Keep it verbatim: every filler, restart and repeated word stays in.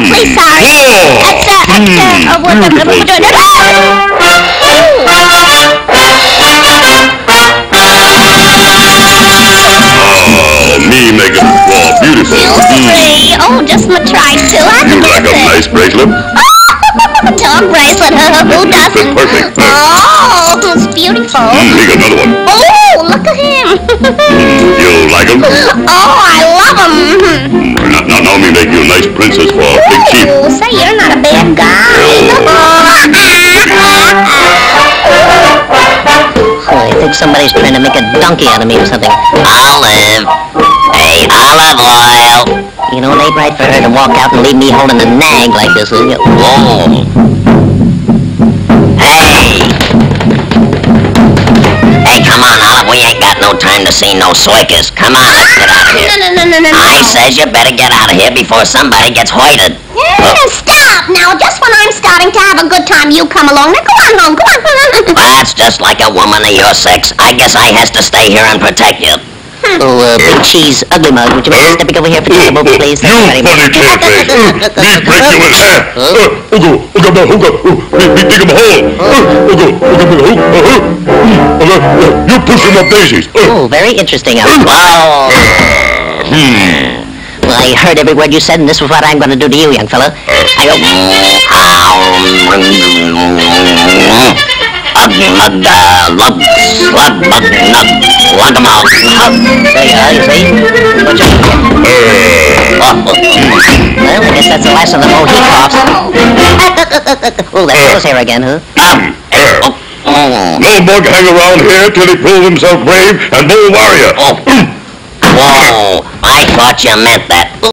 awfully sorry. That's, uh, that's, uh, uh, what, what, what, what, Oh, me make it oh, beautiful. Silly. Oh, just my try to. I You like a nice bracelet? Dog bracelet, who doesn't? Perfect. Oh, it's beautiful. Mm, here another one. Oh, look at him. Mm, you like him? Oh, I love him. Mm, now, now, now me make you a nice princess for a Big Chief. Oh, say, you're not a bad guy. Oh, I think somebody's trying to make a donkey out of me or something. Olive. Hey, olive oil. You know, it ain't right for her to walk out and leave me holding a nag like this. Whoa. Hey. Hey, come on, Olive. We ain't got no time to see no swickers. Come on, let's get out of here. No, no, no, no, no, no. I says you better get out of here before somebody gets hoited. Yeah, stop. Now, just when I'm starting to have a good time, you come along. Now, go on home. Go on, go on. That's just like a woman of your sex. I guess I has to stay here and protect you. Oh, uh, Big Cheese Ugh-Amugh-Ugh, would you mind stepping over here for just a moment, please? You funny catfish. Me break you in half. Ugh, Ugh-Amugh-Ugh, me dig him a hole. Ugh, you push him up daisies. Oh, very interesting. Wow. Hmm. Well, I heard every word you said, and this is what I'm going to do to you, young fella. I go... Ugh-Amugh-Ugh, lug, slug, bug, nug, lug-a-mug, hug. There you are, you see? What's your... Oh, well, I guess that's the last of the whole he coughs. Oh, there goes here again, huh? Oh. No bug hang around here till he proves himself brave and no warrior. Oh. Whoa, I thought you meant that.